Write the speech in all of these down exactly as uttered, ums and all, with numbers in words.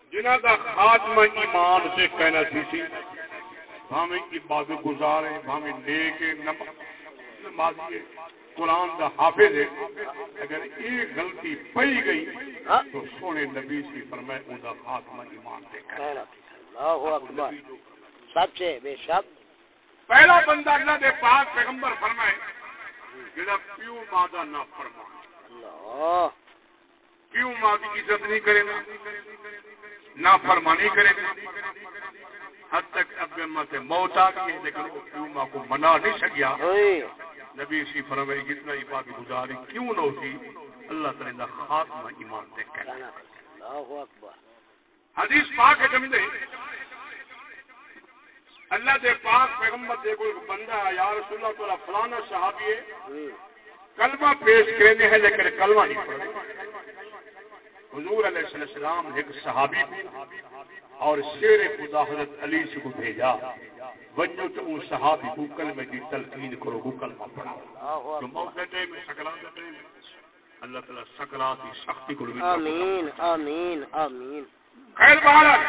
جنہ کا خاتمہ ایمان سے کہنا سی سی بھاویں عبادت گزار ہے بھاویں نیک نمازی ہے قرآن کا حافظ ہے اگر یہ غلطی پئی گئی تو سونے نبی سے فرمائے ان کا خاتمہ ایمان سے کہنا اللہ اکبر سچے بے شک پہلا بندہ اللہ دے پاک پیغمبر فرمائے جڑا پیو ماں دا نہ فرمان اللہ پیو ماں کی عزت نہیں کرے گا نہ فرمانی کرے گا حد تک اب ماں سے موت آ گئی لیکن وہ پیو ماں کو منا نہیں سکیا نبی سی فرمائے جتنا عبادت گزاری کیوں نہ ہوتی اللہ تعالی دا خاتمہ ایمان دے کہنا اللہ اکبر حدیث پاک ہے جمدے اللہ دے پاک پیغمبر دے کوئی بندہ ہے یا رسول اللہ تعالی فلانا صحابی ہے کلمہ پیش کرنے ہے لیکن کلمہ نہیں پڑھتے حضور علیہ السلام ایک صحابی اور شیر خدا حضرت علی سے کو بھیجا وجو تو اس صحابی کو کلمہ کی تلقین کرو وہ کلمہ پڑھاؤ جو موت کے ٹائم میں سکرات کے ٹائم میں اللہ تعالی سکرات کی سختی کو آمین آمین آمین خیر بہرحال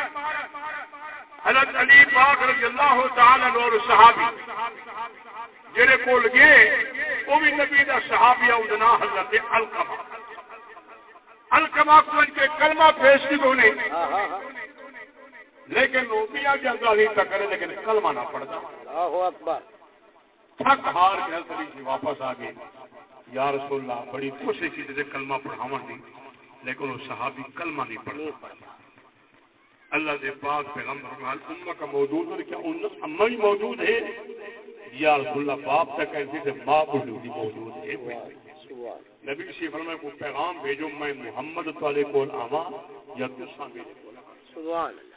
حضرت علی پاک رضی اللہ تعالی عنہ اور صحابی جڑے کول گئے وہ بھی نبی دا صحابی او جنا حضرت علقمہ علقمہ کو ان کے کلمہ پیش کی تو نہیں لیکن وہ بھی آگے اندازی تک کرے لیکن کلمہ نہ پڑھتا اللہ اکبر تھک ہار کے حضرت علی جی واپس آ گئے یا رسول اللہ بڑی خوشی کی جیسے کلمہ پڑھاوا نہیں لیکن وہ صحابی کلمہ نہیں پڑھتا اللہ دے پاک پیغمبر امہ کا موجود ہے کیا امہ بھی موجود ہے یا رسول اللہ باپ تک ایسی سے ماں بھی موجود ہے نبی سی فرمائے کو پیغام بھیجو میں محمد تعالی کو آواں یا تساں بھیجو سبحان اللہ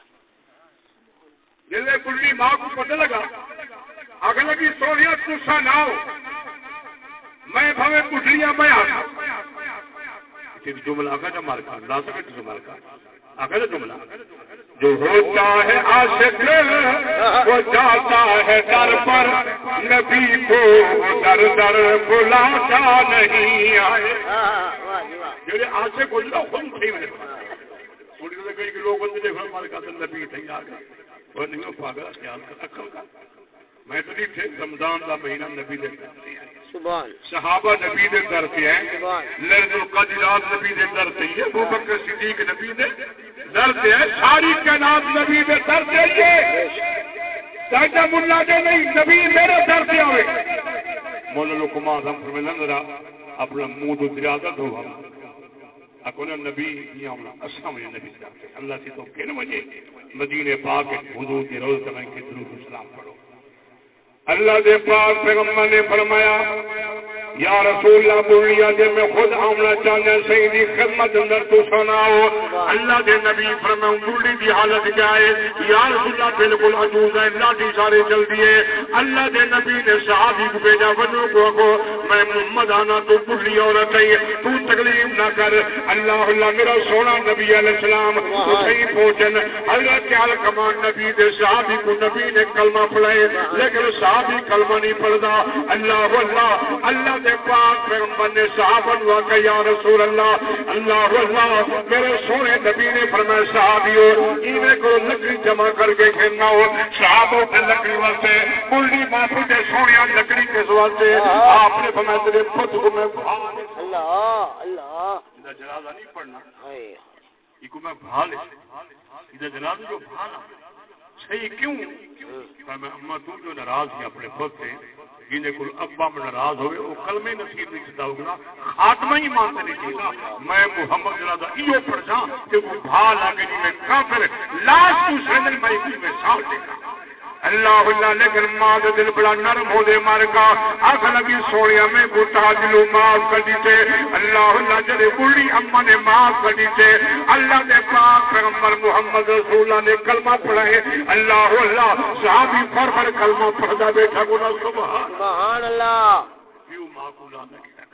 جیسے بڑی ماں کو پتہ لگا اگر لگی سونیا تساں نہ ہو میں بھویں پٹھلیاں میں آ ایک جملہ آگا جا مارکا لا سکے جملہ کا آگا جا جملہ جو ہوتا ہے عاشق وہ جاتا ہے در پر نبی کو در در بلاتا نہیں آئے جو عاشق ہو جاتا خود تھی میں تھوڑی دیر کئی لوگ بندے دیکھو ہمارے کا نبی تھی آ گئے وہ نہیں پاگل خیال کا عقل کا میں تو نہیں تھے رمضان کا مہینہ نبی دے سبحان صحابہ نبی دے در سے ہیں لرد القدرات نبی دے در سے ہے ابو بکر صدیق نبی دے در سے ہے ساری کائنات نبی دے در سے ہے ساجہ ملا دے نہیں نبی میرے در سے آوے مولا لکما ہم فرمائے ذرا اپنا منہ تو دریا دھو ہم اکونا نبی یہ ہم اسلام نبی در سے اللہ سے تو کہنے مجھے مدینے پاک حضور کے روز تمہیں کے درود و سلام پڑھو اللہ دے پاک پیغمبر نے فرمایا یا رسول اللہ بولیا جے میں خود آمنا چاہنا سیدی خدمت اندر تو سناؤ اللہ دے نبی فرماؤں بولی دی حالت کیا ہے یا رسول اللہ بالکل عجوز ہے لاٹھی سارے چل دیے اللہ دے نبی نے صحابی کو بھیجا وجو کو کو میں محمد آنا تو بولی عورت ہے تو تکلیف نہ کر اللہ اللہ میرا سونا نبی علیہ السلام صحیح پہنچن حضرت علقمہ نبی دے صحابی کو نبی نے کلمہ پڑھائے لیکن صحابی کلمہ نہیں پڑھتا اللہ اللہ اللہ دے پاک پیغمبر نے صحابہ ہوا کہ یا رسول اللہ اللہ اللہ میرے سونے نبی نے فرمایا صحابیو انہیں کو لکڑی جمع کر کے کھیلنا ہو صحابوں کے لکڑی واسطے کلی معافی دے سونے لکڑی کے واسطے آپ نے فرمایا تیرے خود کو میں اللہ اللہ جنازہ نہیں پڑھنا یہ کو میں بھال ادھر جنازہ جو بھالا صحیح کیوں میں اما تو جو ناراض ہیں اپنے خود سے جنہیں کو ابا میں ناراض ہوئے وہ کلمہ نصیب نہیں کرتا ہوگا خاتمہ ہی مانتے نہیں چاہیے میں محمد جنازہ ایو پڑھ جاؤں کہ وہ بھال آگے جی میں کافر لاش تو سرنل میں کچھ میں سال دیکھا اللہ اللہ لیکن ماں دے دل بڑا نرم ہو دے مار کا آخ لگی سوڑیا میں بوتا دلو معاف کر دیتے اللہ اللہ جدے بڑی اما نے معاف کر دیتے اللہ دے پاک پیغمبر محمد رسول اللہ نے کلمہ پڑھائے اللہ اللہ صحابی فر فر کلمہ پڑھدا بیٹھا گنا سبحان اللہ کیوں معقول آدھا کیا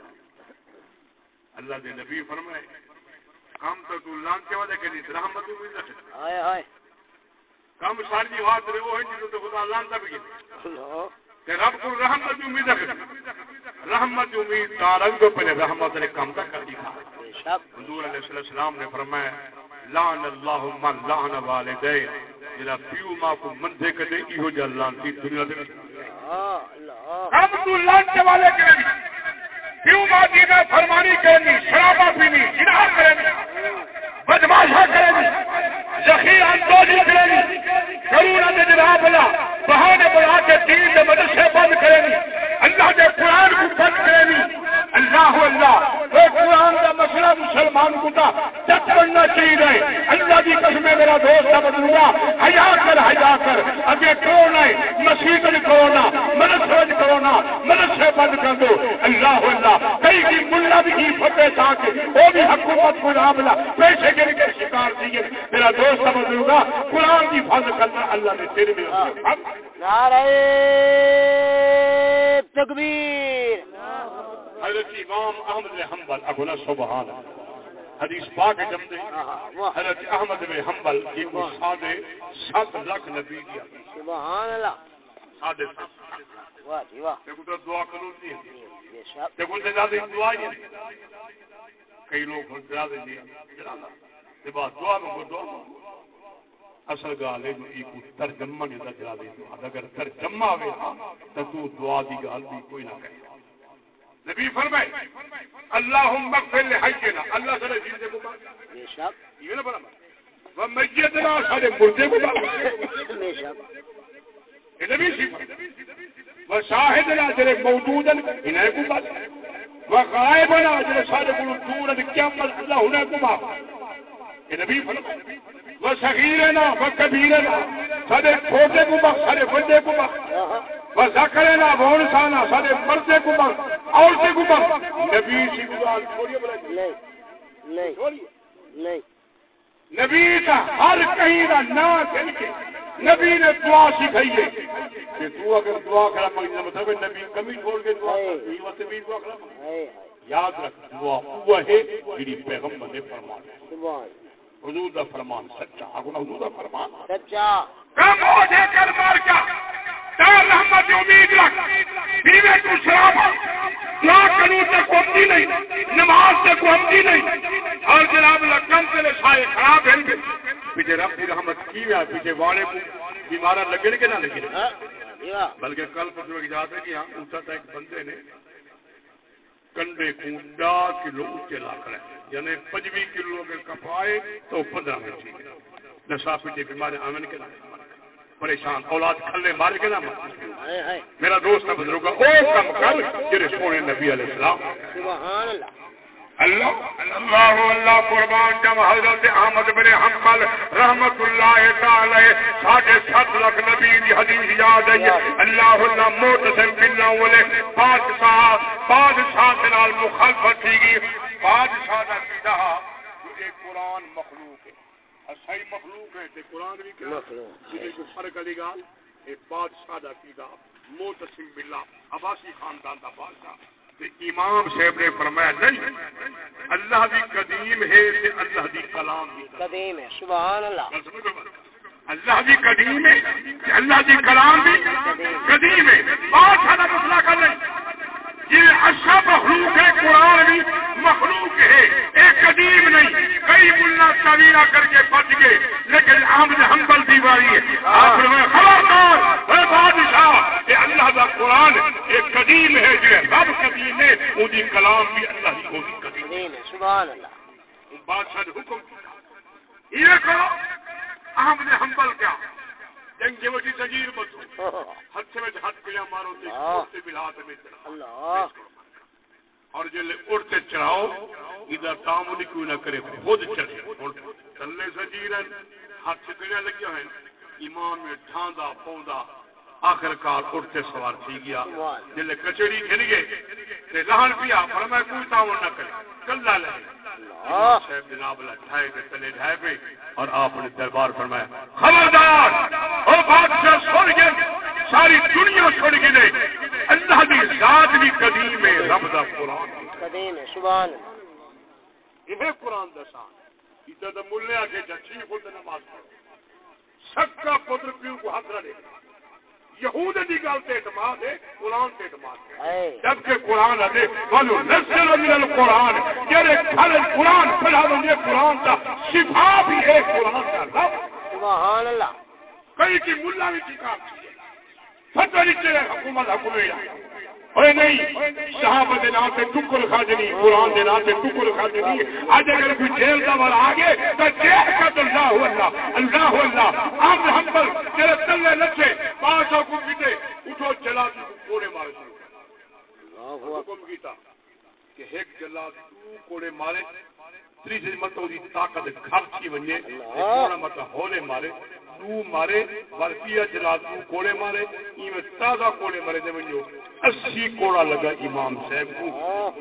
اللہ دے نبی فرمائے کام تو تو لانتے والے کے لیے رحمت ہوئی رکھے آئے آئے کم ساری بات رہے وہ ہے جنہوں تو خدا لانتا بھی کہ رب کو رحمت کی امید رکھے رحمت کی امید تارنگ تو پہلے رحمت نے کم تک کر دیا حضور علیہ السلام نے فرمایا لعن اللہ من لعن والدین جنا پیو ماں کو مندے کدے ایہو جا لعنتی دنیا دے ہم تو لانچ والے کریں پیو ماں کی نہ فرمانی کرنی شرابہ پینی جناح کرنی بدماشا کرنی ذخیر اندوزی کرنی کرونا دے جناب اللہ بہانے بنا کے دین دے مدرسے بند کرنی اللہ کے قرآن کو بند کرنی اللہ اللہ اے قرآن کا مسئلہ مسلمان کو تا تک بننا چاہیے اللہ کی قسم میرا دوست بدلوں گا حیا کر حیا کر اگے کرونا ہے مسیح کرونا مدرسے کرونا مدرسے بند کر دو اللہ اللہ کئی کی ملا بھی کی فتح تھا کہ وہ بھی حکومت کو ناملا پیسے گر کے شکار دیے میرا دوست بدلوں گا قرآن کی حفاظت کرنا اللہ نے تیرے میں نعرہ تکبیر حضرت امام احمد بن حنبل اگونا سبحان حدیث پاک جمدے حضرت احمد بن حنبل کی کو سادے سات لاکھ نبی دیا سبحان اللہ سادے واہ جی واہ تے کو دعا کرو نہیں بے شک تے کو زیادہ دعا نہیں کئی لوگ زیادہ نہیں تے بعد دعا میں دعا اصل گال ہے جو کو ترجمہ نہیں دا چلا دے اگر ترجمہ ہوے تو تو دعا دی گل بھی کوئی نہ کہے نبی فرمائے اللہم اغفر لحینا اللہ سارے زندے کو بات بے شک یہ نہ برابر و میتنا سارے مردے کو بات بے شک یہ نبی سی و شاہدنا جڑے موجود ہیں انہیں کو بات و غائبنا جڑے سارے کو دور ہیں قیامت اللہ انہیں کو بات یہ نبی فرمائے و صغیرنا و کبیرنا سارے چھوٹے کو بات سارے بڑے کو بات وذکرنا بونسانا سارے مردے کو بات عورتیں کو بات نبی سی قرآن چھوڑیے بلا نہیں نہیں نہیں نبی کا ہر کہیں کا نام کہہ کے نبی نے دعا سکھائی ہے کہ تو اگر دعا کرا مانگنا مطلب نبی کمی چھوڑ کے دعا کرا واسطے بھی دعا کرا یاد رکھ دعا وہ ہے جڑی پیغمبر نے فرمایا سبحان حضور دا فرمان سچا اگنا حضور دا فرمان سچا کم ہو جائے کر مار کا دار رحمت امید رکھ بیوے کو شراب دعا کروں سے کوئی نہیں نماز سے کوئی نہیں اور جناب لکم کے لئے سائے خراب ہیں گے پیچھے رب کی رحمت کی ہے پیچھے والے کو بیمارہ لگنے کے نہ لگنے بلکہ کل پتر کی جاتے کہ ہاں اونچا تھا ایک بندے نے کنڈے کو ڈا کلو اونچے لا کر یعنی پچوی کلو اگر کپائے تو پندرہ میں چاہیے نشا پیچھے بیمارے آمن کے نہ پریشان اولاد کھلے مار کے نہ میرا دوست بزرگ او کم کر جڑے سونے نبی علیہ السلام سبحان اللہ اللہ اللہ اللہ قربان جب حضرت احمد بن حنبل رحمت اللہ تعالی ساڑھے سات لاکھ نبی دی حدیث یاد ہے اللہ اللہ معتصم باللہ والے بادشاہ بادشاہ کے نال مخالفت تھی گی بادشاہ دا سیدھا جو ایک قرآن مخلوق ہے صحیح مخلوق ہے تے قرآن بھی کیا مخلوق یہ جو فرق علی گال ایک بادشاہ دا سیدھا معتصم باللہ عباسی خاندان دا بادشاہ امام صاحب نے فرمایا نہیں اللہ بھی قدیم ہے تے اللہ دی کلام بھی قدیم ہے سبحان اللہ اللہ بھی قدیم ہے تے اللہ دی کلام بھی قدیم ہے بہت سارا مسئلہ کر لیں یہ اچھا مخلوق ہے قرآن بھی مخلوق ہے ایک قدیم نہیں کئی ملا تعویرہ کر کے بچ گئے لیکن احمد حنبل دیواری ہے آخر میں خبردار اے بادشاہ کہ اللہ کا قرآن ایک قدیم ہے جو رب قدیم ہے وہ دی کلام بھی اللہ کی کو قدیم ہے سبحان اللہ بادشاہ نے حکم یہ کرو احمد حنبل کیا جنگ جو جی تجیر بتو ہاتھ میں ہاتھ پیا مارو تے اٹھتے بلات میں اللہ اور جلے اڑتے چڑھاؤ ادھر تعامل کوئی نہ کرے خود چڑھے چلے سجیرن ہاتھ پیا لگے ہیں ایمان میں ڈھاندا پوندا آخر کار اٹھتے سوار تھی گیا جلے کچڑی کھل گئے تے لہن پیا فرمایا کوئی تعامل نہ کرے کلا لے صاحب جناب اللہ ڈھائے کے تلے ڈھائے پہ اور آپ نے دربار فرمایا خبردار او بادشاہ سن گئے ساری دنیا سن گئے اللہ دی ذات بھی قدیم ہے رب دا قرآن قدیم ہے سبحان اللہ یہ قرآن دا شان ادھر دا ملے آگے جچی خود نماز پڑھو سکا پتر پیو کو ہاتھ رہے یہود دی گل تے اعتماد ہے قرآن تے اعتماد ہے جبکہ قرآن ہے قالو نزل من القرآن یہ کھل قرآن پڑھا یہ قرآن دا شفا بھی ہے قرآن کا رب سبحان اللہ کئی کی ملا بھی ٹھیکا فتوہ نیچے حکومت حکومت اوے نہیں صحابہ دے نام سے ٹکر خاجنی قرآن دے نام سے ٹکر خاجنی آج اگر کوئی جیل کا والا آگے تو جیل کا تو اللہ اللہ اللہ اللہ آپ حنبل تیرے تلے لچے پانچ حکم کیتے اٹھو چلا دی کوڑے مارے اللہ حکم کیتا کہ ایک جلا تو کوڑے مارے تیسری متو دی طاقت گھٹ کی ونجے کوڑا مت ہولے مارے تو مارے ورپیا جلا تو کوڑے مارے ایویں تازہ کوڑے مارے دے ونجو اسی کوڑا لگا امام صاحب کو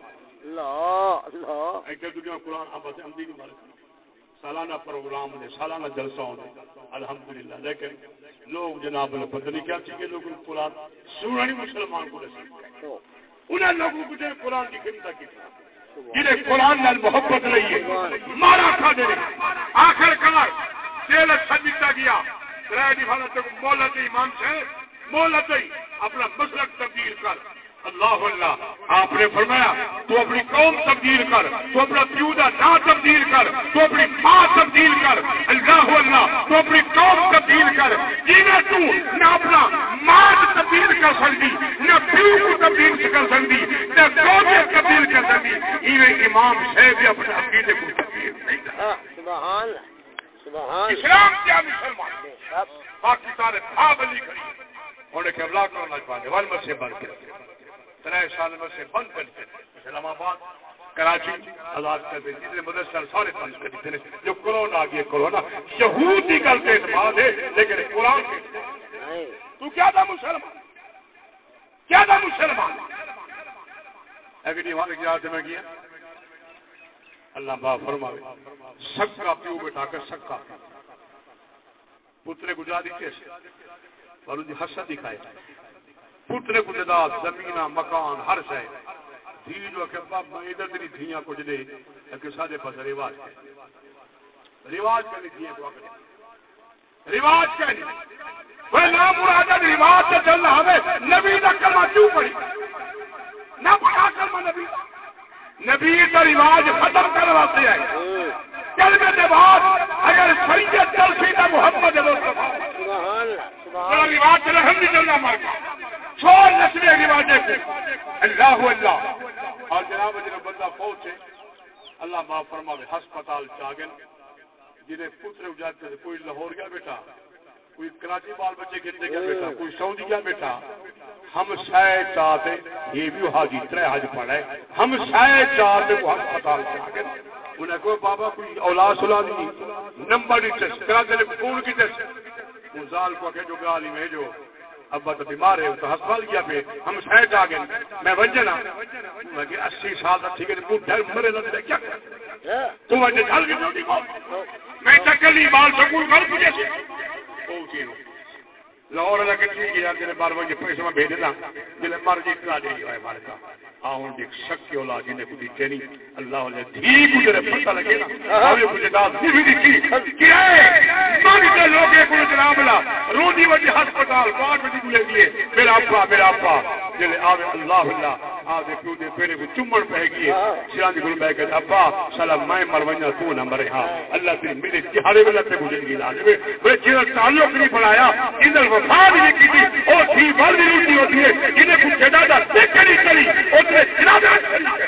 اللہ اللہ ایک دنیا قرآن اب سے امدی نہیں مارے سالانہ پروگرام نے سالانہ جلسوں نے الحمدللہ لیکن لوگ جناب نے پتہ نہیں کیا چیزیں لوگ قرآن سننا نہیں مسلمان کو نصیب انہیں لوگوں کو جو قرآن کی خدمت کی جنہیں قرآن نال محبت رہی ہے مارا کھا دے آخر کار جیل سجتا گیا رائے حالت مولت امام صاحب مولت اپنا مسلک تبدیل کر اللہ اللہ آپ نے فرمایا تو اپنی قوم تبدیل کر تو اپنا پیودا نہ تبدیل کر تو اپنی ماں تبدیل کر اللہ اللہ تو اپنی قوم تبدیل کر جنہیں تو نہ اپنا ماں تبدیل کر سکتی نہ پیو کو تبدیل کر سکتی نہ قوم تبدیل کر سکتی ایویں امام صاحب اپنے عقیدے کو تبدیل نہیں کر سبحان سبحان اسلام کیا مسلمان باقی سارے بھاب علی کھڑی انہیں کہ ابلا کرنا چاہتے ون میں سے بند کرتے ترائے سال میں سے بند کرتے اسلام آباد کراچی آزاد کرتے جتنے مدرسہ سارے بند کرتے تھے جو کرونا آگیا کرونا یہودی کرتے اعتماد ہے لیکن قرآن کے تو کیا تھا مسلمان کیا تھا مسلمان اگر یہ وہاں کی آتے میں کیا اللہ با فرماوے سکا پیو بٹھا کر سکا پترے گجا دی کیسے اور ان کی حسد دکھائے پترے کو جداد زمینہ مکان ہر شے دھی جو کہ باب ادھر تیری دھیاں کچھ دے کہ سادے پاس رواج کے رواج کے لیے دھیاں کو آگے رواج کے لیے وہ نام مرادہ رواج سے چلنا ہمیں نبی کا کلمہ کیوں پڑی نہ پڑھا کلمہ نبی نبی کا رواج ختم کروا سے ہے کلمے کے بعد اگر شریعت چلتی تو محمد مصطفیٰ رواج سے رحم نہیں چلنا مارکا چھوڑ نسلے رواجے کو اللہ اللہ اور جناب جناب بندہ پہنچے اللہ معاف فرماوے ہسپتال چاگن جنہیں پتر اجاتے تھے کوئی لاہور گیا بیٹا کوئی کراچی بال بچے گرنے گیا بیٹا کوئی سعودی گیا بیٹا ہم شاید چاہتے یہ بھی حاجی ترے حج پڑھے ہم شاید چاہتے وہ ہسپتال چاگن انہیں کوئی بابا کوئی اولاد سلا دی نمبر نہیں ٹیسٹ کرا دے فون کی ٹیسٹ مزال کو کہ جو گالی میں جو ابا تو بیمار ہے تو ہسپتال کیا پہ ہم شاید آ گئے میں وجنا میں کہ اسی سال تک ٹھیک ہے تو ڈر مرے لگ رہے کیا تو وجہ ڈھل کی جلدی میں چکلی بال سکول گھر پوچھے سے پہنچی ہوں لاہور لگا کہ ٹھیک ہے یار جنہیں بار بار پیسے میں بھیج دینا جنہیں مر جی اطلاع دے ہے ہمارے کا آؤں دیکھ شک کی اولاد جنہیں کچھ چینی اللہ علیہ دھی کچھ پتہ لگے نا آؤں کچھ داد بھی بھی دیکھی کیا ہے مانی سے لوگ ایک انہیں جناب لا روڈی وجہ ہسپتال پانچ بجے کو لے دیے میرا ابا میرا ابا جنہیں آوے اللہ اللہ آوے کیوں دے پیرے کو چمڑ پہ گئے شیرانی گروہ میں کہتے ابا سلام میں مروینہ تو نہ مرے ہاں اللہ تیری میرے تہارے میں لگتے گزر گی لازمے وہ جنہیں تعلق نہیں پڑھایا ادھر وفا بھی نہیں کی تھی اور تھی بل بھی روٹی ہوتی ہے جنہیں کچھ جدادہ دیکھ کری کری اتنے جنادہ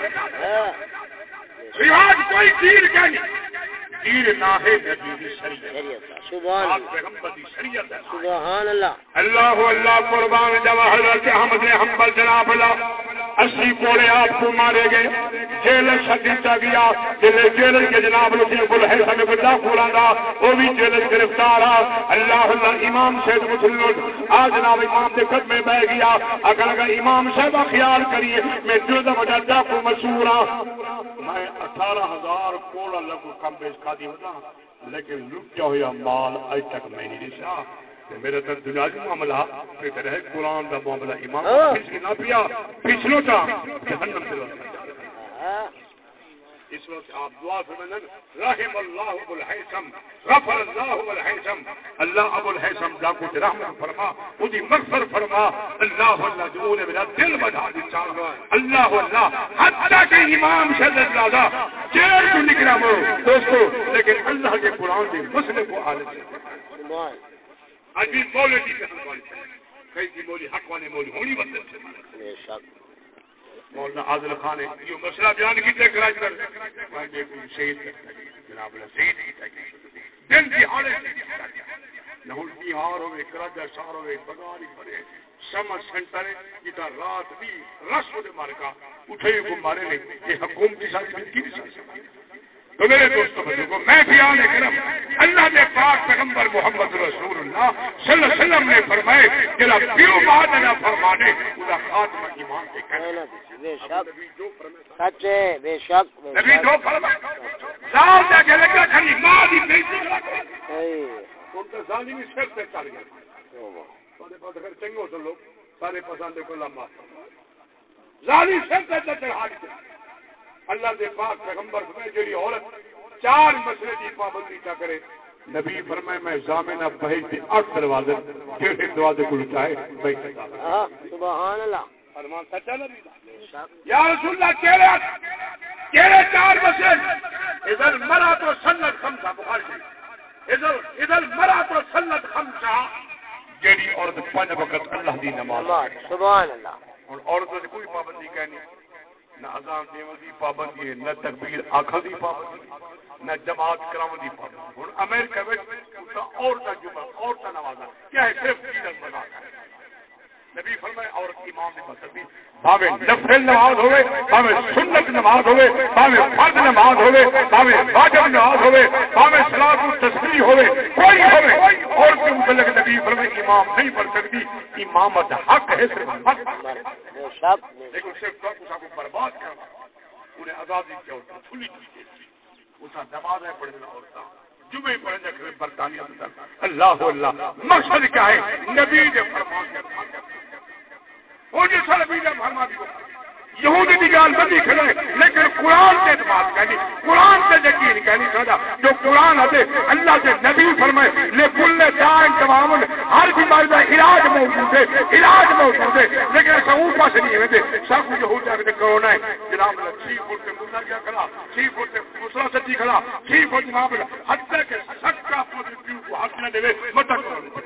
رواج کوئی دیر کا نہیں دیر نہ ہے نبی شریعت سبحان شریعت سبحان اللہ اللہ اللہ قربان جوا حضرت احمد حنبل جناب اللہ اسی کوڑے آپ کو مارے گئے جیل شدیدہ گیا جیل جیل کے جناب لوگوں کو ہے سمے بڑا کھولانا وہ بھی جیل گرفتار اللہ اللہ امام شہد مسلم آج جناب امام کے قدم میں بہ گیا اگر اگر امام صاحب خیال کریے میں جو وجہ کو مشہور میں اٹھارہ ہزار کوڑا لگو کم بیچ کھا دی ہوتا لیکن لٹیا ہوا مال آج تک میں نہیں رسا میرے تر دنیا کی معاملہ پھر رہے قرآن کا معاملہ امام پچھلی نہ پیا پچھلو تھا جہنم سے اس وقت آپ دعا فرمائیں رحم اللہ ابو الحیثم غفر اللہ ابو الحیثم اللہ ابو الحیثم دا کو رحمت فرما مجھے مغفر فرما اللہ اللہ جو نے میرا دل بڑھا دیا اللہ اللہ حتیٰ کہ امام شدت زیادہ جیل کو نکلا وہ دوستو لیکن اللہ کے قرآن کے مسئلے کو عالم سے ابھی بولے دی کئی کی بولی حق والے بولی ہونی بدل سے مولانا عادل خان نے یہ مسئلہ بیان کیتے کراچ کر میں دیکھوں شہید جناب شہید دن کی حالے نہ الٹی ہار ہوئے کراچا شہر ہوئے بگاری پڑے سمر سینٹر جتا رات بھی رس دے مارکا اٹھے کو مارے نے یہ حکومتی ساتھ کی نہیں تو میرے دوستوں بزرگوں میں بھی آنے کرم اللہ نے پاک پیغمبر محمد رسول اللہ صلی اللہ علیہ وسلم نے فرمائے جلا پیو بات نہ فرمانے خدا خاتمہ ایمان کے کہنا بے شک سچے بے شک نبی جو فرمائے زال دے کے لگا کھلی ماں دی بیٹی تو تے ظالمی سر تے چڑھ گیا سارے پاس اگر چنگو تو لوگ سارے پسند کو لمبا ظالم سر تے چڑھا دیا اللہ دے پاک پیغمبر فرمائے جڑی عورت چار مسئلے کی پابندی نہ کرے نبی فرمائے میں زامنہ بہج کے آٹھ دروازے پھر ایک دروازے کو چاہے بیٹھ جاتا سبحان اللہ فرمان سچا نبی یا رسول اللہ کہہ کہہ چار مسئلے ادھر مرا تو سنت خمسہ بخاری شریف ادھر ادھر مرا تو سنت خمسہ جڑی عورت پانچ وقت اللہ دی نماز سبحان اللہ اور عورتوں سے کوئی پابندی کہنی نہ اذان دیون دی پابندی ہے نہ تکبیر آکھن دی پابندی نہ جماعت کراون دی پابندی ہن امریکہ وچ تا عورتاں جمعہ عورتاں نمازاں کیا ہے صرف دین بنا نبی فرمائے عورت امام دی مسجد باویں نفل نماز ہوے باویں سنت نماز ہوے باویں فرض نماز ہوے باویں واجب نماز ہوے باویں صلاۃ التسبیح ہوے کوئی ہوے عورت کے متعلق نبی فرمائے امام نہیں پڑھ سکتی امامت حق ہے صرف مرد لیکن صرف کو برباد کرنا انہیں آزادی کیا ہوتا کھلی کی اسا نماز ہے پڑھنا ہوتا جمعے پڑھنے کے برطانیہ اللہ اللہ مقصد کیا ہے نبی کے فرمان کے وہ جیسا نبی نے فرما دی یہودی کی گال بندی کھڑے لیکن قرآن کے اعتماد کہنی قرآن سے یقین کہنی سدا جو قرآن ہے اللہ سے نبی فرمائے لکل دائن تمام ہر بیماری کا علاج موجود ہے علاج موجود ہے لیکن ایسا اوپر سے نہیں ہوتے سب کچھ ہو جائے کرونا ہے جناب چھ فٹ سے ملا گیا کھڑا چھ فٹ سے دوسرا سچی کھڑا چھ فٹ جناب حتیٰ کہ سچا پیو کو ہاتھ نہ دے مت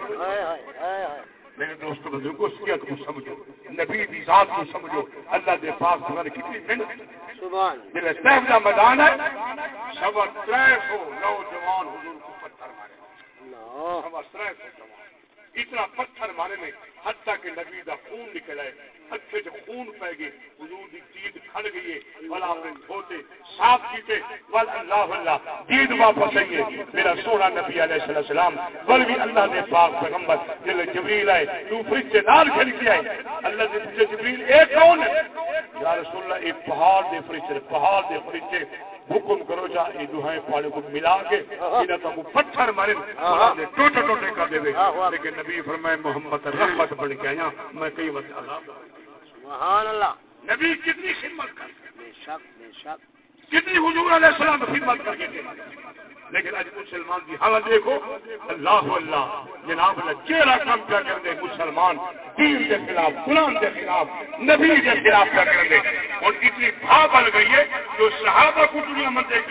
کرو میرے دوستوں بزرگوں سیرت کو سمجھو نبی دی ذات کو سمجھو اللہ دے پاک تمہاری کتنی محنت سبحان جب سیف کا میدان ہے سوا ترے سو نوجوان حضور کو پتھر مارے اللہ سوا ترے سو جوان اتنا پتھر مارے میں حتیٰ کہ نبی دا خون نکل آئے اچھے جو خون پہ گئے حضور دی جید کھڑ گئی ہے والا اپنے دھوتے صاف کیتے وال اللہ اللہ جید واپس آئیے میرا سونا نبی علیہ السلام بل بھی اللہ نے پاک پیغمبر جل جبریل آئے تو فرشتے نال کھڑ کے آئے اللہ نے پوچھا جبریل ایک کون ہے یا رسول اللہ ایک پہاڑ دے فرشتے پہاڑ دے فرشتے حکم کرو جا یہ دعائیں پاڑے کو ملا کے انہاں کو پتھر مارے نے ٹوٹے ٹوٹے کر دے لیکن نبی فرمائے محمد رحمت بن کے آیا میں کئی وقت عذاب سبحان اللہ نبی کتنی خدمت کر بے شک بے شک کتنی حضور علیہ السلام خدمت کر کے لیکن اج مسلمان کی حالت دیکھو اللہ اللہ جناب نے چہرہ کم کیا کر دے مسلمان دین کے خلاف قرآن کے خلاف نبی کے خلاف کیا کر دے اور اتنی بھا بڑھ گئی ہے جو صحابہ کو دنیا میں دیکھ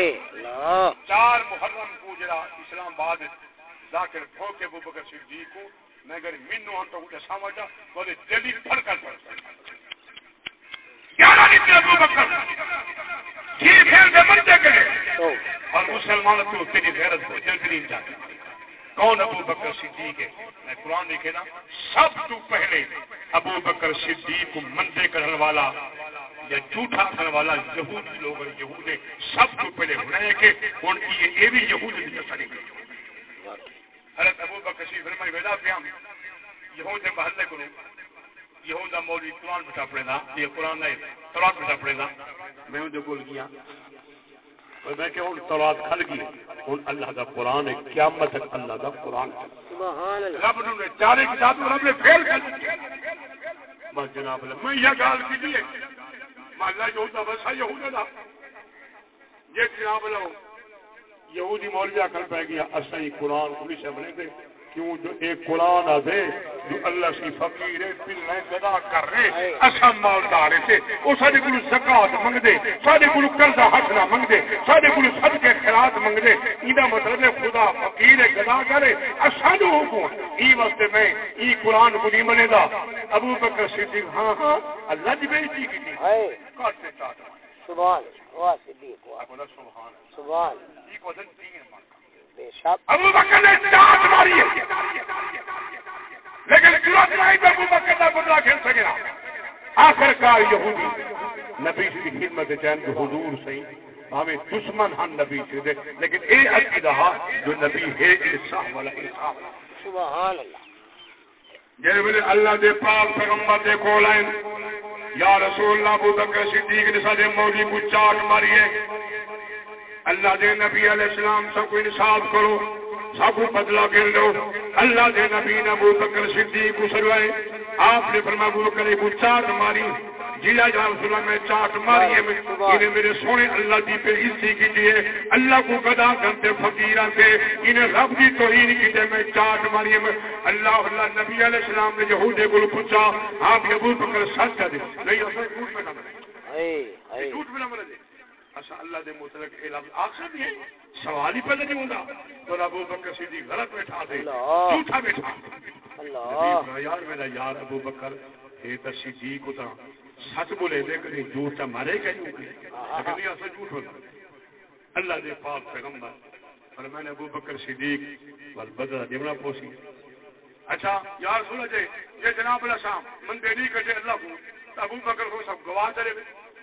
چار محرم کو جرا اسلام آباد ذاکر ٹھوکے ابو بکر صدیق کو میں اگر مینو ہم تو کچھ سمجھا بولے دلی پھڑ کر گیارہ دن ابو بکر جی پھر سے بنتے گئے اور مسلمان تو تیری غیرت کو جلد نہیں جاتے کون ابو بکر صدیق ہے میں قرآن دیکھے نا سب تو پہلے ابو بکر صدیق کو مندے کرنے والا یا جھوٹا کرنے والا یہودی لوگ یہود سب تو پہلے ہونے کے ان کی یہ بھی یہود کی تصریح کی حضرت ابو بکر صدیق فرمائے ویدا پیام یہود محلے کو یہود مولوی قرآن بٹھا پڑے گا یہ قرآن نہیں تورات بٹھا پڑے گا میں جو بول گیا میں کہ ہوں تورات کھل گئی ہوں اللہ کا قرآن ہے قیامت تک اللہ کا قرآن ہے سبحان اللہ رب نے چارے کتاب رب نے فیل کر دیا بس جناب میں یہ گال کی دیے اللہ یہود بس یہود دا یہ جناب لو یہودی مولوی کر پہ گیا اصل قرآن کو نہیں بنے تھے کیوں جو ایک قرآن آدھے جو اللہ سی فقیر ہے پلے گدا کر رہے اصل مالدار سے وہ سارے کو زکات منگ دے سارے کو قرضہ حق نہ منگ دے سارے کو صدقے خیرات منگ دے یہ مطلب ہے خدا فقیر ہے گدا کرے اصل حکم ای واسطے میں ای قرآن کو نہیں بنے گا ابو بکر صدیق ہاں ہاں اللہ کی بےزتی کی تھی کرتے چاہتا سبحان اللہ صدیق سبحان سبحان یہ کو دین بے شک ابو بکر نے چاٹ ماری ہے لیکن ضرورت نہیں تو ابو بکر کا بدلہ کھیل سکے گا آخر کار یہودی نبی کی خدمت چین کو حضور صحیح ہمیں دشمن ہم نبی سے دے لیکن اے عقیدہ جو نبی ہے انصاف والا انصاف سبحان اللہ جے بولے اللہ دے پاک پیغمبر دے کول آئیں یا رسول اللہ ابو بکر صدیق نے سارے مولوی کو چاٹ ماری ہے اللہ دے نبی علیہ السلام سب کو انصاف کرو سب کو بدلہ گر لو اللہ دے نبی نے ابو بکر صدیق کو سروائے آپ نے فرمایا ابو بکر کو چاٹ ماری جیلا یا رسول اللہ میں چاٹ ماری ہے انہیں میرے سونے اللہ دی پہ عزتی کی دیئے اللہ کو گدا کرتے فقیرہ سے انہیں رب دی توہین کی دیئے میں چاٹ ماری ہے اللہ اللہ نبی علیہ السلام نے یہودے کو پوچھا آپ ابو بکر سچ کہہ دے نہیں اصل جھوٹ پہ نہ مرے جھوٹ پہ نہ مرے اچھا اللہ دے متعلق اے لفظ آخر بھی ہے سوال ہی پہلے نہیں ہوتا تو ابو بکر صدیق غلط بیٹھا دے جھوٹا بیٹھا اللہ یار میرا یار ابو بکر اے تو صدیق ہوتا سچ بولے دے کہیں جھوٹ مارے گا یوں کہ لیکن یہ اصل جھوٹ ہوتا اللہ دے پاک پیغمبر اور میں نے ابو بکر صدیق والبدر دیونا پوسی اچھا یا رسول اللہ جی یہ جناب اللہ شام من دے نہیں کٹے اللہ کو ابو بکر کو سب گواہ کرے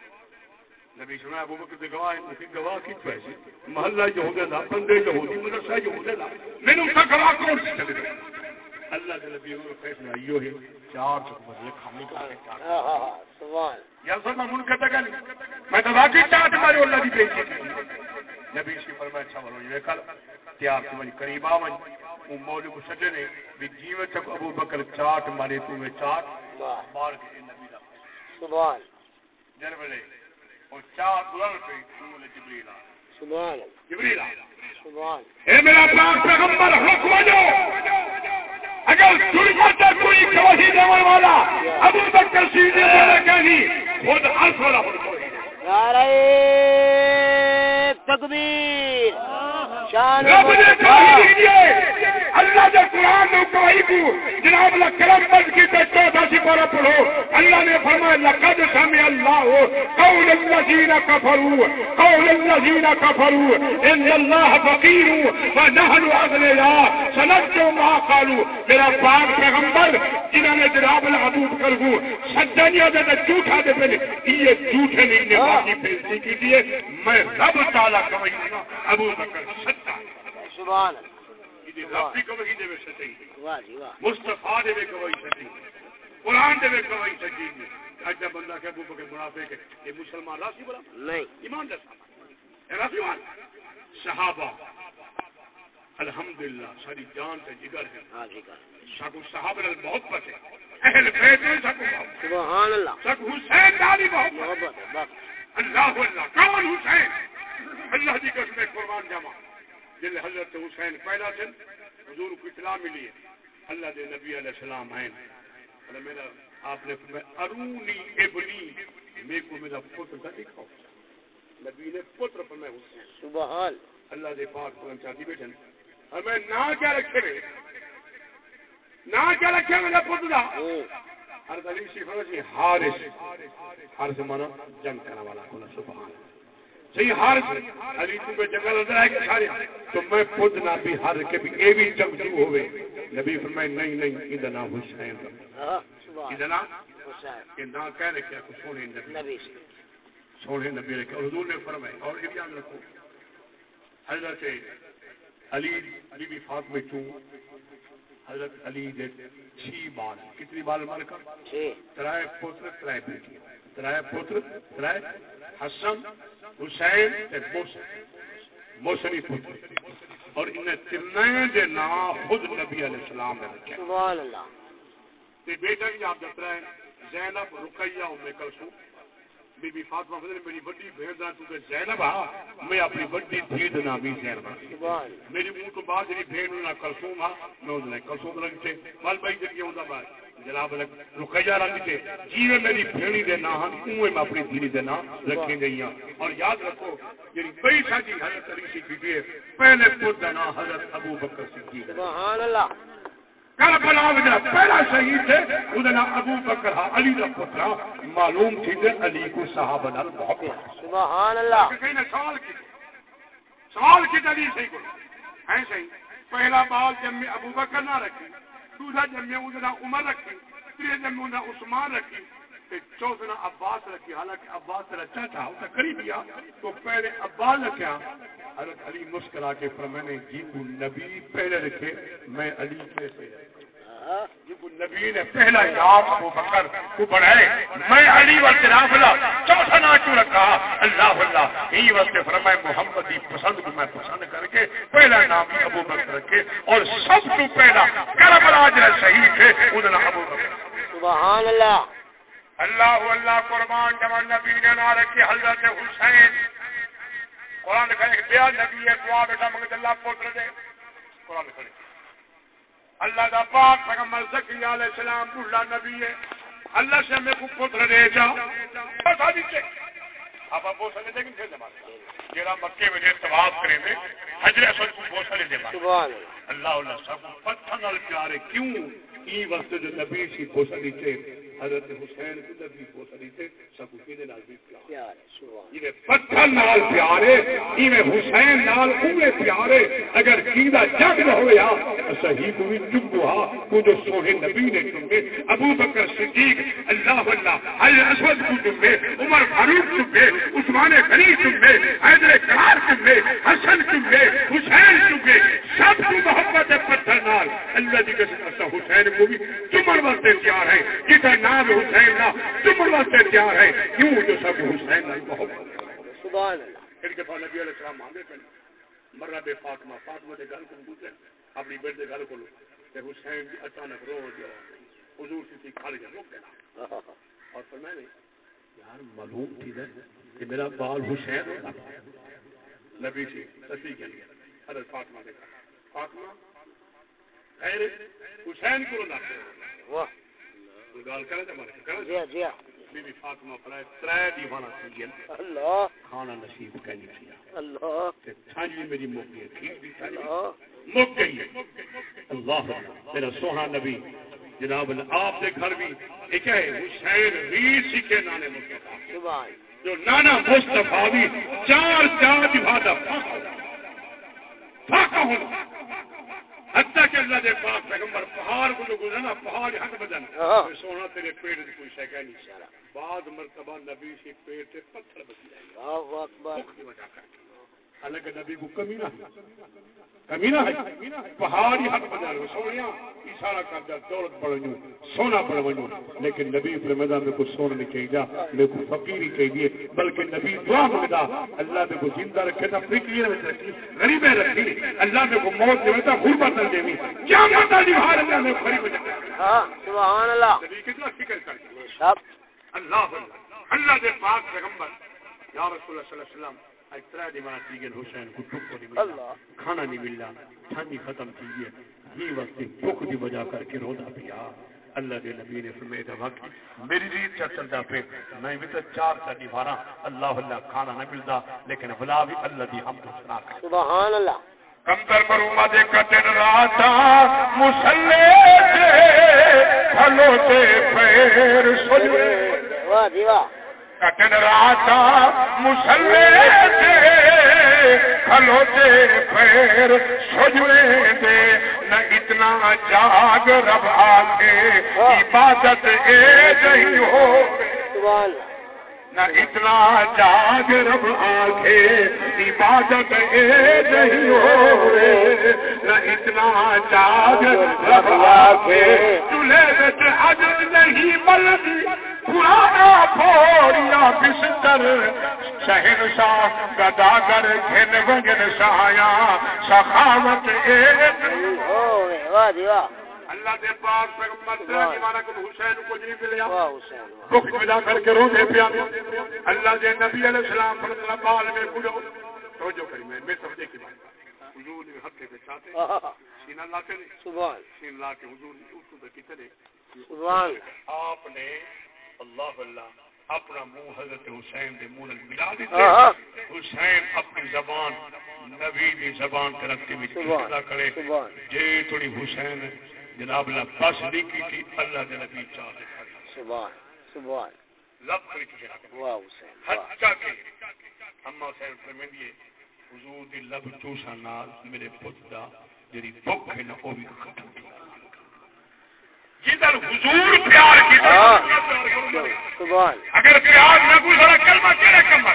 نبی سنا ابو بکر دے گواہ ہیں گواہ کی پیسے محلہ یہودے دا بندے یہودی مدرسہ یہودے دا میں نے ان کا گواہ کون سے چلے گئے اللہ کے نبی کو فیصلہ ایو ہے چار سو مزے کھانے کا سبحان یا سب من کہتا کہ میں تو واقعی چاٹ مارے اللہ دی بےزتی نبی سی فرمایا اچھا بولو یہ کل تیار سے وہیں قریب آ وہیں وہ مولوی کو سجے نے بھی جیوے تک ابو بکر چاٹ مارے تو میں چاٹ مار کے نبی دا سبحان جنبلے اور چار بلند پہ انہوں نے جبریل آ سبحان جبریل آ سبحان اے میرا پاک پیغمبر حکم دو اگر دنیا کا کوئی گواہی دینے والا ابو بکر صدیق نے کہی خود عرش والا خود نعرہ تکبیر شان رب نے گواہی دیجیے اللہ نے قرآن میں گواہی کو جناب اللہ کرم بند کی تو چوتھا سپارہ پڑھو اللہ نے فرمایا لقد سمع اللہ قول الذین کفروا قول الذین کفروا ان اللہ فقیر ونحن اغنیاء سنکتب ما قالوا میرا پاک پیغمبر جنہوں نے جناب اللہ ابو بکر کو سچا نہیں ہوتا جھوٹا دے پہلے یہ جھوٹے نہیں نے باقی بےزتی کی دیے میں رب تعالیٰ گواہی دینا ابو بکر سچا سبحان رب کی گواہی دے سچی مصطفیٰ دے گواہی سچی قرآن دے گواہی سچی اجا بندہ کہ ابو بکر منافق ہے یہ مسلمان راسی بولا نہیں ایمان دسا راسی مان صحابہ الحمدللہ ساری جان سے جگر ہے ہاں جگر سکو صحابہ نال محبت ہے اہل بیت میں سکو سبحان اللہ سکو حسین نالی محبت محبت ہے اللہ اللہ کون حسین اللہ دی قسم قربان جاوا جل حضرت حسین پیدا تھے حضور کو اطلاع ملی ہے اللہ دے نبی علیہ السلام آئے اور میرا آپ نے فرمایا ارونی ابنی میرے کو میرا پتر کا دکھاؤ نبی نے پتر فرمایا حسین سبحان اللہ دے پاک قرآن چاہتی بیٹھے ہمیں نہ کیا رکھے رہے نہ کیا رکھے میرا پتر دا ہر دلیل سی فرمایا جی حارث حارث مانا جنگ کرنے والا ہونا سبحان صحیح حارث علی تو میں جنگل نظر آئے کہ سارے تو میں خود نہ بھی ہر کے بھی اے بھی جنگجو ہوئے نبی فرمائے نہیں نہیں ادھر نہ حسین ادھر نہ حسین ادھر کہہ رہے کیا کچھ سونے نبی سونے نبی رکھے اور حضور نے فرمائے اور یہ یاد رکھو حضرت علی علی بھی فاطمہ چوں حضرت علی دے چھ بال کتنی بال مر کر ترائے پوتر ترائے بیٹی ترائے پوتر ترائے حسن حسین تے موسن موسنی پوتر اور انہیں ترنائیں دے نام خود نبی علیہ السلام نے رکھا سبحان اللہ تے بیٹا کی آپ جترائے زینب رقیہ ام کلثوم بی بی فاطمہ فضل میری بڑی بہن دا تو کہ زینب ہا میں اپنی بڑی دھی دا نام بھی زینب ہا میری منہ تو بعد میری بہن نہ کلثوم ہا میں اس نے کلثوم رنگ سے مال بھائی جی ہوندا بعد جناب رقیہ رنگ سے جیویں میری بھیڑی دے نام اوے میں اپنی دھی دے نام رکھے گئی ہاں اور یاد رکھو میری بڑی ساجی حضرت علی صدیق ہے پہلے پتر دا نام حضرت ابو بکر صدیق سبحان اللہ کربلا میں پہلا شہید تھے اس کا نام ابو بکر ہا علی کا پترا معلوم تھی کہ علی کو صحابہ نال محبت سبحان اللہ کہیں نے سوال کی سوال کی دلیل صحیح کو ہے صحیح پہلا بال جب میں ابو بکر نہ رکھی دوسرا جب میں اس کا نام عمر رکھی تیسرے جب میں اس کا عثمان رکھی چوتھا عباس رکھی حالانکہ عباس تیرا چاچا اس کا قریب کیا تو پہلے عباس رکھا حضرت علی مسکرا کے فرمانے جی کو نبی پہلے رکھے میں علی کیسے جب نبی نے پہلا نام ابو بکر کو بڑھائے میں علی واسطے چوتھا نام کیوں رکھا اللہ اللہ یہی واسطے فرمائے محمد کی پسند کو میں پسند کر کے پہلا نام ابو بکر رکھے اور سب کو پہلا کربلا جڑا شہید تھے اس کا نام ابو بکر سبحان اللہ اللہ اللہ قربان جب نبی نے نہ رکھی حضرت حسین قرآن لکھا ہے بیا نبی ہے دعا بیٹا مگر اللہ پوتر دے قرآن لکھا ہے اللہ دا پاک پیغمبر زکریا علیہ السلام بولا نبی ہے اللہ سے ہمیں کو پوتر دے جا بس آدھی سے آپ آپ بہت سکتے لیکن پھر دماغ جیرا مکے میں طواف کریں گے حجر اسود کو بہت سارے دے اللہ اللہ سب پتھر نال پیارے کیوں ای وقت جو نبی سی بوسلی تھے حضرت حسین کو نبی بوسلی تھے سب کو کینے نال بھی پیارے یہ پتھر نال پیارے یہ حسین نال اوے پیارے اگر کیدا جگ نہ ہویا صحیح کو بھی چپ ہوا کو جو سونے نبی نے چنگے ابو بکر صدیق اللہ اللہ حضرت اسود کو چنگے عمر فاروق چنگے عثمان غنی چنگے حیدر کرار چنگے حسن چنگے حسین چنگے سب کو محبت پتھر نال اللہ دی قسم حسین کو بھی چمن واسطے تیار ہے جسا نام حسین نہ چمن واسطے تیار ہے کیوں جو سب حسین نال محبت سبحان اللہ پھر کہ نبی علیہ السلام مانگے پہ مرہ بے فاطمہ فاطمہ دے گل کو پوچھے اپنی بیٹے دے گل کو کہ حسین جی اچانک رو دیا حضور سے تھی کھالی جا روک دینا اور فرمایا یار معلوم تھی نا کہ میرا بال حسین ہوتا نبی سی تصدیق کیا حضرت فاطمہ دے گل فاطمہ خیر حسین کو نہ واہ گل کرے تے مر کرے جی جی بی بی فاطمہ فرائے ترے دیوانہ تھی اللہ کھانا نصیب کہیں تھی اللہ تے تھانجی میری مک گئی ٹھیک بھی تھا مک گئی اللہ میرا سوہا نبی جناب آپ کے گھر بھی ایک ہے حسین ریس کے نانے مصطفیٰ سبحان جو نانا مصطفیٰ بھی چار چار دیوانہ فاقہ ہونا حتیٰ کہ اللہ دے پاک پیغمبر پہاڑ کو جو گزرنا پہاڑ ہاتھ بجانا سونا تیرے پیٹ سے کوئی شے نہیں سارا بعد مرتبہ نبی سے پیٹ سے پتھر بچ جائے اللہ اکبر حالانکہ نبی کو کمی نہ کمی نہ ہے پہاڑی ہاتھ بجانا سونیا اشارہ کر دیا دولت بڑھنو سونا بڑھنو لیکن نبی فرمایا میں کو سونا نہیں چاہیے میں کو فقیر ہی چاہیے بلکہ نبی دعا مانگدا اللہ میں کو زندہ رکھے نا فقیر میں رکھی غریبیں رکھی اللہ میں کو موت دے تا غربت دے دی کیا متا دی حال اللہ میں غریب دے ہاں سبحان اللہ نبی کتنا فکر کرتے سب اللہ اللہ دے پاک پیغمبر یا رسول اللہ صلی اللہ علیہ وسلم اترا دیوان تیگن حسین کو ٹک کو نہیں ملا کھانا نہیں ملا ٹھنڈی ختم کی ہے یہ وقت بھوک دی وجہ کر کے رودا پیا اللہ کے نبی نے فرمایا وقت میری ریت چا چلتا پہ میں بھی تو چار چا دیوارا اللہ اللہ کھانا نہ ملتا لیکن بلا بھی اللہ دی حمد و ثنا کر سبحان اللہ کمتر مروما دے کٹن راتا مسلے سے کھلوتے پیر سجوے واہ دیوا کٹن راتا مسلے سے کھلوتے پیر سجوے دے نہ اتنا جاگ رب آکے عبادت اے نہیں ہو نہ اتنا جاگ رب آکے عبادت اے نہیں ہو نہ اتنا جاگ رب آکے چولہے بچ حج نہیں بلدی پرانا پھوڑیا بستر شہنشاہ گداگر گھن وگن سایا سخاوت اے واہ دیوا اللہ دے پاک پیغمبر صلی اللہ علیہ وسلم حسین کو جی ملیا واہ حسین بخ ملا کر کے رو دے پیا اللہ دے نبی علیہ السلام صلی اللہ بال میں بڑھو توجہ کری میں میں سمجھے کی بات حضور نے ہتھے پہ چاہتے سینہ لاتے نہیں سبحان سینہ لا کے حضور نے اس کو کتنے سبحان آپ نے اللہ اللہ اپنا منہ حضرت حسین دے منہ نال ملا دیتے حسین اپنی زبان نبی دی زبان کے رکھتے میں کسلا کرے جے تھوڑی حسین جناب اللہ بس نہیں کی تھی اللہ دے نبی چاہتے سبحان سبحان لب کھڑی کی جناب واہ حسین حتیٰ کہ اما حسین فرمیندی حضور دی لب چوسا نال میرے پت دا جری بک ہے نا وہ بھی ختم جدھر حضور پیار کی سبحان اگر پیار نہ گزرا کلمہ کیڑا کم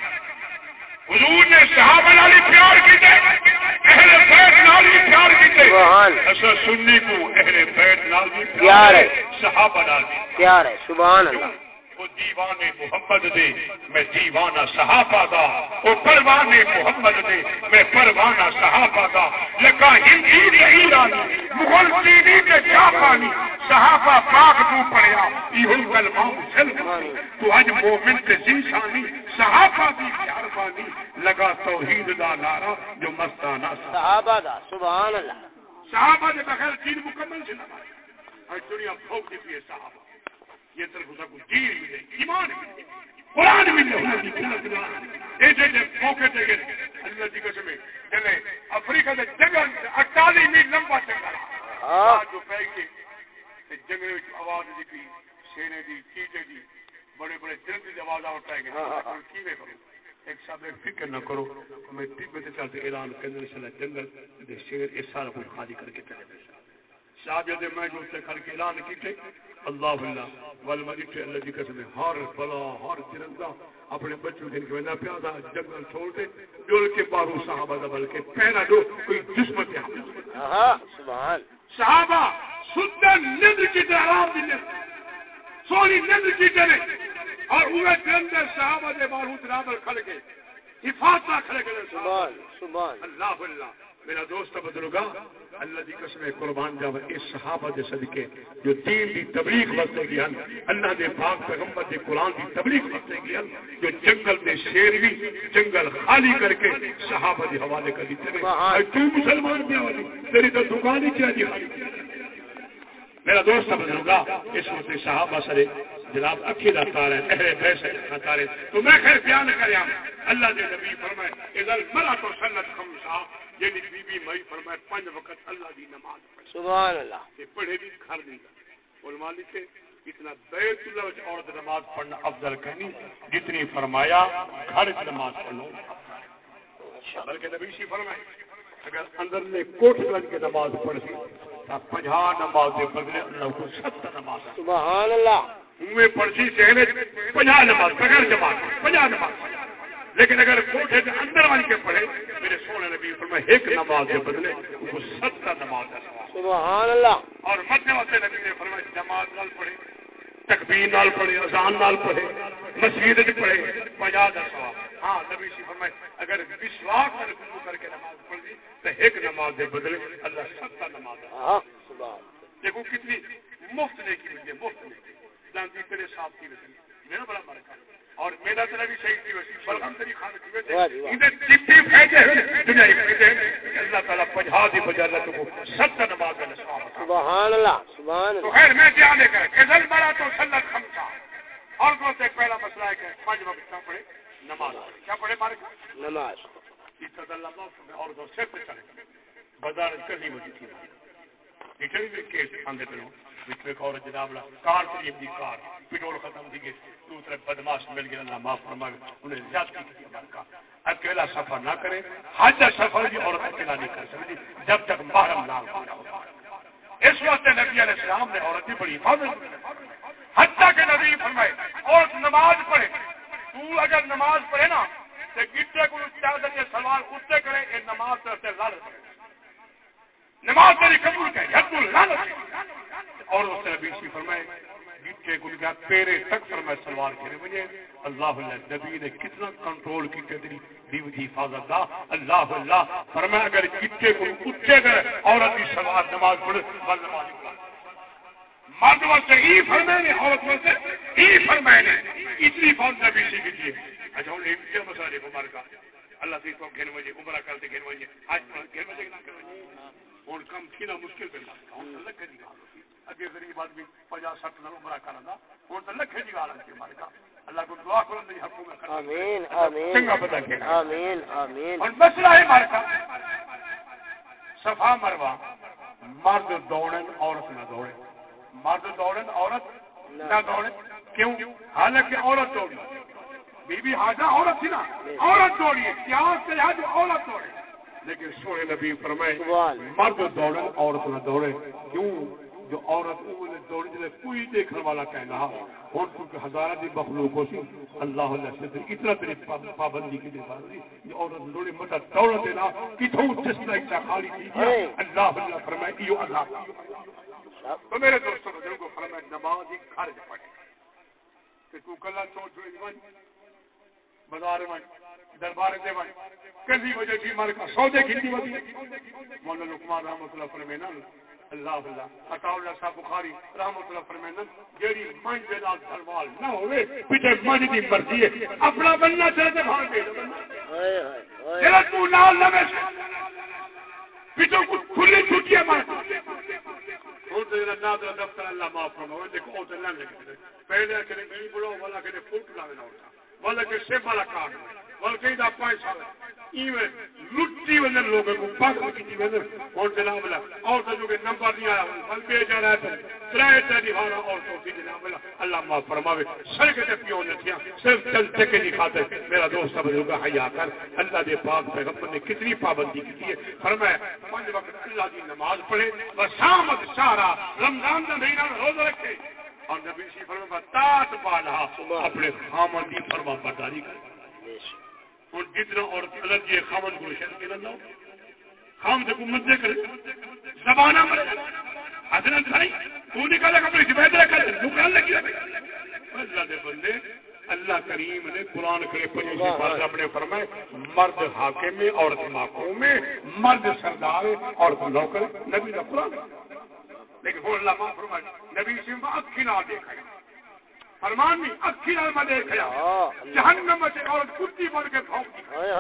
حضور نے صحابہ نال پیار کیتے اہل بیت نال بھی پیار کیتے سبحان اسا سنی کو اہل بیت نال بھی پیار ہے صحابہ نال بھی پیار ہے سبحان اللہ وہ دیوان محمد دے میں دیوانہ صحابہ دا وہ پروان محمد دے میں پروانہ صحابہ دا لکا ہندی دے ایرانی مغل چینی دے جاپانی صحابہ پاک تو پڑیا یہ کلمہ مسلمان تو اج مومن تے زیشانی صحابہ دی پیاربانی لگا توحید دا نعرہ جو مستانہ صحابہ دا سبحان اللہ صحابہ دے بغیر دین مکمل سے نہ آج دنیا پھوک دی پی صحابہ یہ طرف اسا کو دین ملے ایمان ملے قرآن ملے انہوں کی جنت ایسے جب موقع دے گئے اللہ کی قسم جنہیں افریقہ دے جنگل اٹھالیس میل لمبا جنگل جو پہ کے جنگل آواز دی پی شیرے دی چیٹے دی بڑے بڑے جنگل دی آواز اٹھائے گئے کیویں کرو ایک صاحب فکر نہ کرو میں ٹیپ میں چلتے اعلان کرنے سے جنگل دے شیر اس سارا کچھ خالی کر کے چلے گئے صاحب دے میں جو سے کر کے اعلان کیتے اللہ اللہ والملک اللہ کی قسم ہر بلا ہر ترنگا اپنے بچوں کے نہ پیادا جنگل چھوڑ دے ڈول کے بارو صحابہ دا بلکہ پہنا دو کوئی دشمن کے ہاں سبحان صحابہ سنن نظر کی آرام دے سونی نظر کی دے اور اوے اندر صحابہ دے بارو درابر کھڑ کے حفاظت کھڑے گئے سبحان سبحان اللہ اللہ میرا دوست بزرگا اللہ دی قسم قربان جاوا اس صحابہ دے صدقے جو دین دی تبلیغ واسطے گئے اللہ دے پاک پیغمبر دے قرآن دی تبلیغ واسطے گئے جو جنگل دے شیر بھی جنگل خالی کر کے صحابہ دے حوالے کر دیتے ہیں تو مسلمان بھی والی تیری تو دکان ہی کیا دی خالی میرا دوست بزرگا اس وقت صحابہ سرے جناب اکھی دا تارے اہل بیسے دا تارے تو میں خیر بیان کریا اللہ دے نبی فرمائے اذا المرأة صلت خمسہ یعنی بی بی مئی فرمائے پنج وقت اللہ دی نماز پڑھے سبحان اللہ یہ پڑھے بھی گھر نہیں علماء لکھے اتنا بیت اللہ وچ عورت نماز پڑھنا افضل کہیں جتنی فرمایا گھر وچ نماز پڑھنا بلکہ نبی سی فرمائے اگر اندر نے کوٹ لگ کے نماز پڑھی تو پنجا نماز دے بدلے اللہ کو ستر نماز سبحان اللہ میں پڑھی چہرے پنجا نماز بغیر جماعت پنجا نماز لیکن اگر کوٹے کے اندر والی کے پڑھے میرے سونے نبی فرمائے ایک نماز کے بدلے وہ ستر نماز ہے سبحان اللہ اور مدھے واسطے نبی نے فرمایا جماعت نال پڑھے تکبیر نال پڑھے اذان نال پڑھے مسجد میں پڑھے پنجا دا ثواب ہاں نبی سی فرمائے اگر وشواس سے وضو کر کے نماز پڑھ لی تو ایک نماز کے بدلے اللہ ستر نماز ہے سبحان دیکھو کتنی مفت نے کی مجھے مفت نے جانتی تیرے صاحب کی وجہ میرا بڑا مرکہ اور میرا تیرا بھی صحیح کی وجہ بلغم تیری خانہ کی وجہ انہیں جتنی فائدے ہیں دنیا ہی فائدے ہیں اللہ تعالیٰ پنجھا دی بجا اللہ تو کو ستر نماز کا نصاب سبحان اللہ سبحان اللہ تو خیر میں جانے کا کزل مرا تو سلت خمسہ اور کو سے پہلا مسئلہ ہے کہ پانچ وقت کیا پڑھے نماز کیا پڑھے مارے نماز عزت اللہ میں اور دو سے پہ چلے بازار کرنی مجھے تھی اتنی بھی کیس آندے پہ جتنے اور جناب لا کار سے دی کار پیٹرول ختم دی گئی دوسرے بدماش مل گئے اللہ معاف فرما انہیں زیادتی کی برکا اکیلا سفر نہ کرے حج سفر بھی عورت اکیلا نہیں کر سکتی جب تک محرم نہ ہو اس وقت نبی علیہ السلام نے عورت کی بڑی حفاظت حتیٰ کہ نبی فرمائے عورت نماز پڑھے تو اگر نماز پڑھے نا تو گٹے کو چادر کے سلوار اٹھتے کرے یہ نماز سے لال نماز تیری قبول کرے حد اللہ اور اس نے نبی سی فرمائے چٹے کو لگا پیرے تک فرمایا سلوار کرے مجھے اللہ اللہ نبی نے کتنا کنٹرول کی تیری بیوی کی حفاظت دا اللہ اللہ فرمایا اگر چٹے کو اٹھے گئے عورت کی سلوار نماز پڑھے بل نماز پڑھے مرد واسطے ہی فرمائے نے عورت واسطے ہی فرمائے نے اتنی فوج نبی سیکھ دیے اچھا ہوں ایک کیا مسئلہ کو مار کا اللہ سے کو گھن وجے عمرہ کرتے گھن وجے آج گھن وجے نہ کرو اور کم کھینا مشکل پہ ہوں تو لکھ دی گال اگے غریب آدمی پچاس سٹھ نال عمرہ کرنا ہوں تو لکھ دی گال کے مار کا اللہ کو دعا کرو نہیں حکومت آمین آمین چنگا پتہ کہ آمین آمین اور مسئلہ ہے مار کا صفا مروہ مرد دوڑن عورت نہ دوڑے مرد دوڑن عورت نہ دوڑے کیوں حالانکہ عورت دوڑی بی بی حاجہ عورت تھی نا عورت دوڑی ہے کیا سے ہے جو عورت دوڑے لیکن سونے نبی فرمائے مرد دوڑن عورت نہ دوڑے کیوں جو عورت انہیں دوڑی جلے کوئی دیکھنے والا کہنا اور کیونکہ ہزارہ دی مخلوقوں سے اللہ اللہ سے اتنا تیری پابندی کی دی جو عورت دوڑی مدد دوڑ دینا کتوں جس طرح اچھا خالی دیجیے اللہ اللہ فرمائے ایو اللہ تو میرے دوستوں کو کو فرمائے نماز ہی خرج پڑے کہ تو کلا چھوڑ چھوڑ دیوان بازار میں دربار دے وای کسی وجہ سے مال کا سودے کیتی وتی مولانا لقمان رحمۃ اللہ فرمائے نا اللہ اللہ عطا اللہ صاحب بخاری رحمۃ اللہ فرمائے نا جیڑی من دے نال سروال نہ ہوے پیچھے من دی مرضی ہے اپنا بننا چاہتے بھاگ دے ہائے ہائے جڑا تو نال لگے پیچھے کو کھلی چھٹی ہے مار اور تیرا نام دفتر اللہ معاف فرمائے دیکھو تو نہ لگے پہلے کہ نہیں بڑو والا کہ فوٹ لاوے نہ والا کہ سے والا کارڈ بلکہ دا پیسہ ایویں لٹی ونے لوگوں کو پاگل کی ونے اور جناب اللہ اور جو کہ نمبر نہیں آیا بلکہ جا رہا ہے کرائے تے دیوارا اور تو کی جناب اللہ اللہ معاف فرماوے سڑک تے پیو نتیا صرف چل ٹکے کی خاطر میرا دوست سمجھو گا حیا کر اللہ دے پاک پیغمبر نے کتنی پابندی کی ہے فرمایا پانچ وقت اللہ کی نماز پڑھے و شامت شہرا رمضان کا مہینہ روزہ رکھے اور نبی سی فرمایا تات بالا اپنے خامن دی فرما برداری کرے اور جتنا عورت غلط یہ خامن کو شر کے نہ خامن کو مت کرے زبانہ مرے حضرت بھائی تو نکالے اپنی جبہت کرے دکان لگی اللہ دے بندے اللہ کریم نے قرآن کے پنجی سے اپنے فرمائے مرد حاکم میں عورت محکوم میں مرد سردار عورت نوکر نبی کا قرآن لیکن وہ اللہ معاف فرمائے نبی سے اکھی نہ دیکھا فرمان نہیں اکھی نہ میں دیکھا جہنم سے عورت کتی بن کے پھونک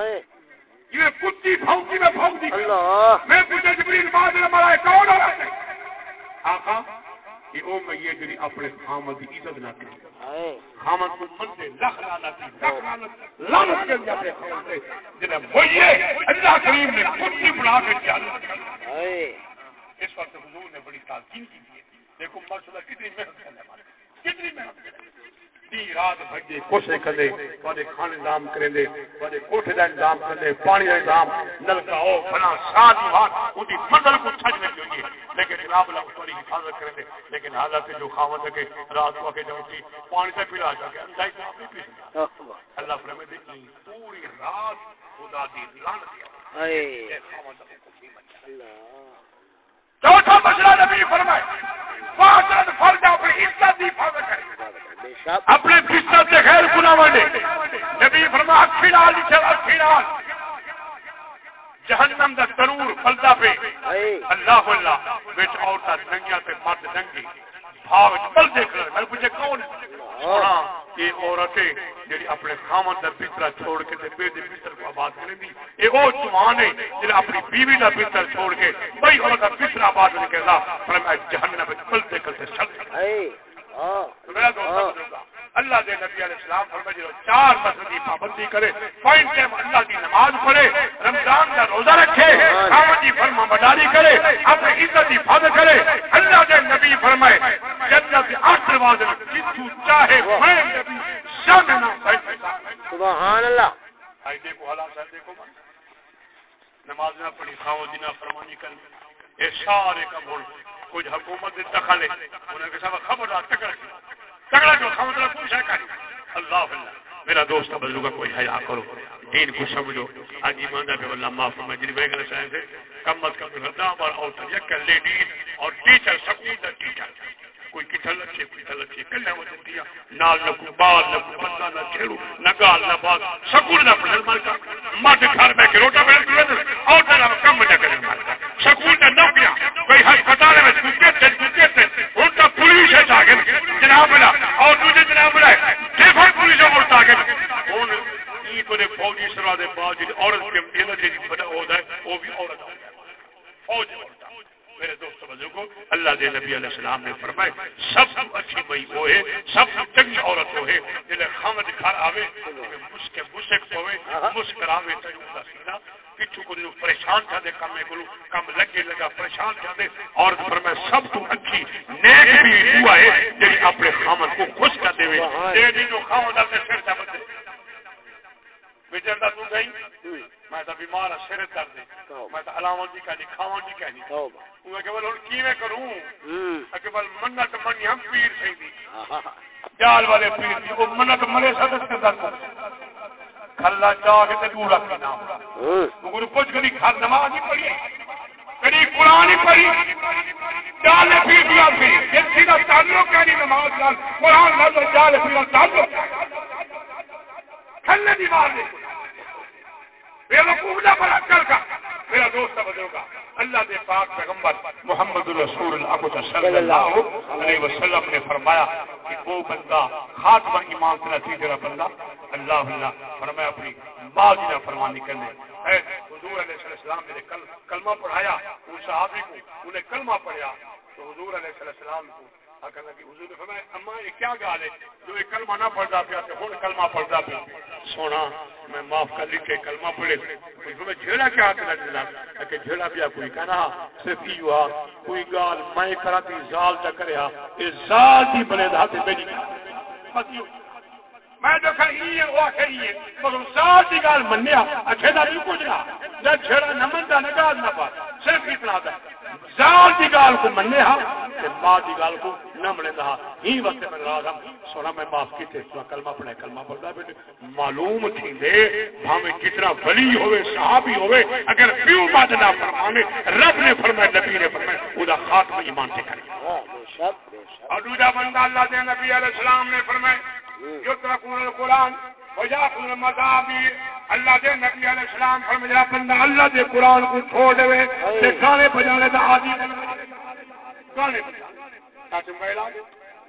دی یہ کتی پھونکی میں پھونک دی میں پوچھا جبریل بعد میں مرائے کون ہو رہا ہے آقا کہ او میں یہ جنی اپنے خامد کی عزت نہ کرے خامد کو من سے لکھ لعنتی لکھ لعنت لعنت کے اپنے خامد سے جنہیں وہی اللہ کریم نے کتی بنا کے چالا اس وقت حضور نے بڑی تاکین کی ہے دیکھو مسئلہ کتنی محنت کرنے والے کتنی محنت کرنے دی رات بھجے کوشش کرے والے کھانے انتظام کریں دے والے کوٹھے کا انتظام کر دے پانی کا انتظام نلکا ہو بنا سات بات ان کی منزل کو چھج نہیں ہوئی لیکن جناب اللہ اس والی حفاظت کریں دے لیکن حالت جو خاوت ہے کہ رات کو کے جو تھی پانی سے پلا جا کے انداز اللہ فرمائے دے پوری رات خدا دی لعنت ہے چوتھا مسئلہ نبی فرمائے فاطر فرض اپنی عزت دی حفاظت کرے اپنے فطرت سے غیر گناہ وانڈے نبی فرمایا اکھی نال چل اکھی نال جہنم دا تنور پلدا پہ اللہ اللہ وچ عورتاں ننگیاں تے مرد ننگی بھاو وچ پل دیکھ رہے میں پوچھے کون ہاں یہ عورتیں جڑی اپنے خامن دا بستر چھوڑ کے تے بے دے بستر کو آباد کریں دی یہ او جوان ہے جڑا اپنی بیوی دا بستر چھوڑ کے بھائی عورت دا بستر آباد کرنے کے اللہ فرمایا جہنم وچ پل دیکھ تے چل اللہ دے نبی علیہ السلام فرمائے جو چار مسجد کی پابندی کرے فائن ٹائم اللہ کی نماز پڑھے رمضان کا روزہ رکھے خامن کی فرما برداری کرے اپنی عزت کی حفاظت کرے اللہ دے نبی فرمائے جنت کے آٹھ دروازے جتو چاہے میں نبی شامنا سبحان اللہ آئی دیکھو حالات صاحب دیکھو نماز نہ پڑھی خامن دی نہ فرمانی کرے یہ سارے کا بول کچھ حکومت دخل ہے انہوں نے کہا خبردار تکڑا تکڑا جو خامن اللہ کوئی شاہ کاری اللہ اللہ میرا دوست بزرگ کا کوئی حیا کرو دین کو سمجھو آج ایمان پہ اللہ معاف فرمائے جن ویگن سائیں سے کم از کم ہردام اور اوتر یک لیڈیز اور ٹیچر سکول دا ٹیچر کوئی کٹھل اچھے کوئی کٹھل اچھے کلے ہو دیا نال نہ کوئی بال نہ کوئی بندہ نہ چھیڑو نہ گال نہ بات سکول نہ پڑھن مالکا مرد گھر میں کے روٹا بیٹھ کے اور نہ کم نہ کرن مالکا سکول نہ نوکریاں کوئی ہسپتال میں کوئی کہتے کوئی کہتے ان کا پولیس ہے جاگے جناب بلا اور دوسرے جناب بلا دیکھو پولیس ہے مرتا آگے ان یہ کو نے فوجی سرا دے باوجود عورت کے دل سے بڑا ہوتا ہے وہ بھی عورت ہوتا ہے فوج ہوتا ہے میرے دوست بزرگوں اللہ دے نبی علیہ السلام نے فرمائے سب سے اچھی مئی وہ ہے سب سے چنگی عورت وہ ہے جنہیں خامد گھر آوے مسکے مسک ہوئے مسکراوے تجھو سینہ پچھو کو جو پریشان کر دے کم کو کم لگے لگا پریشان کر دے عورت فرمائے سب تو اچھی نیک بھی ہوا ہے جنہیں اپنے خامد کو خوش کر دے ہوئے دے جو خامد اپنے سر سے بچے بیچارہ تو گئی میں تو بیمار ہوں سر درد میں تو ہلاون دی کہنی کھاون دی کہنی میں کہ بول ہن کیویں کروں کہ بول منت منی ہم پیر سی دی جال والے پیر دی او منت مرے صدق کے درد کھلا چا کے تے دور رکھ نام تو گرو کچھ کبھی کھل نماز نہیں پڑھی کبھی قرآن نہیں پڑھی جال پیر دی اسی جس سیدھا تعلق ہے نماز نال قرآن نال جال پیر تعلق کھلنے دی مار دے بیوقوف نہ بڑا کر کا میرا دوست بزرگ کا اللہ دے پاک پیغمبر محمد رسول اللہ صلی اللہ علیہ وسلم نے فرمایا کہ وہ بندہ خاتمہ ایمان سے نتیجہ بندہ اللہ اللہ فرمایا اپنی ماں کی نافرمانی کرنے ہے حضور علیہ السلام نے کلمہ پڑھایا ان صحابی کو انہیں کلمہ پڑھا تو حضور علیہ السلام کو کہنا کہ حضور نے فرمایا اما یہ کیا گال ہے جو یہ کلمہ نہ پڑھتا پیا تو ہن کلمہ پڑھتا پیا سونا میں معاف کر لی کہ کلمہ پڑھے میں جھیڑا کیا کرنا چاہتا کہ جھیڑا پیا کوئی کہنا صرف یہ ہوا کوئی گال میں کرا تھی زال چا کریا یہ زال دی بنے دا تے میری بس میں جو کہ یہ ہوا کہ یہ مگر زال دی گال منیا اچھے دا نہیں کچھ نہ نہ جھیڑا نہ مندا نہ گال نہ پا صرف اتنا دا زال دی گال کو منیا تے ماں دی گال کو نہ منے دا ہی وقت میں راضم سونا میں معاف کیتے تو کلمہ پڑھے کلمہ پڑھدا بیٹے معلوم تھی دے بھاویں کتنا ولی ہوئے صحابی ہوئے اگر پیو بات نہ فرمانے رب نے فرمایا نبی نے فرمایا او دا خاتمہ ایمان سے کرے اور دوسرا بندہ اللہ دے نبی علیہ السلام نے فرمایا یترکون القرآن ویاخذون المذاہب اللہ دے نبی علیہ السلام فرمایا بندہ اللہ دے قرآن کو چھوڑ دے تے گانے بجانے دا عادی گانے بجانے تم کا علاج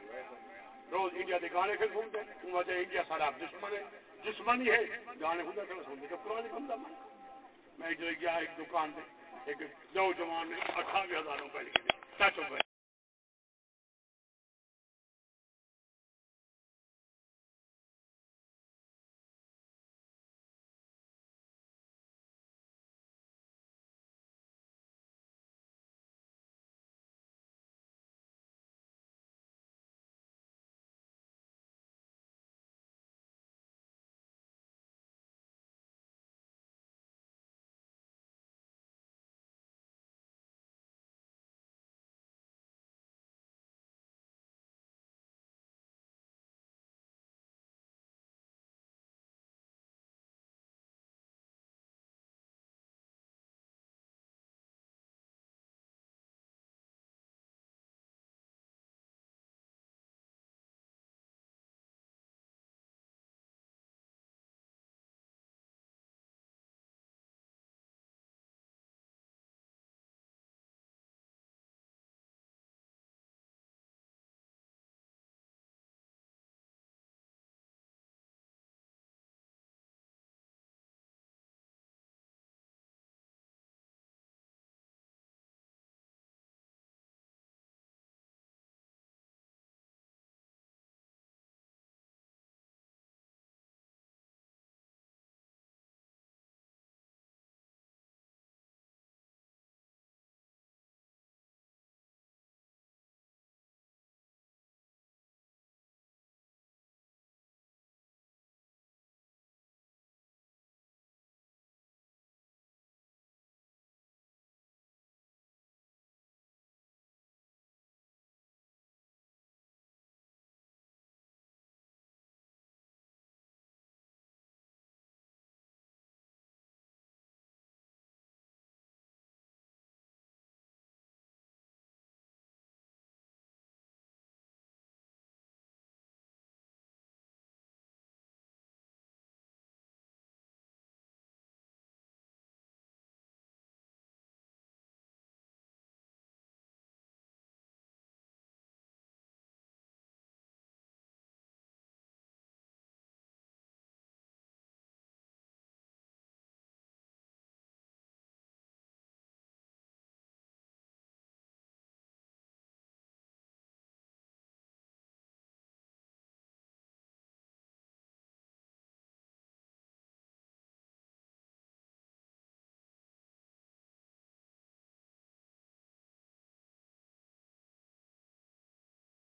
روز انڈیا کے گانے پھر گھومتے ہیں وجہ انڈیا سارا دشمن ہے دشمنی ہے گانے خدا کر سنتے تو قرآن بندہ میں جو گیا ایک دکان پہ ایک نوجوان نے اٹھاوے ہزار روپے لکھ دیا سچ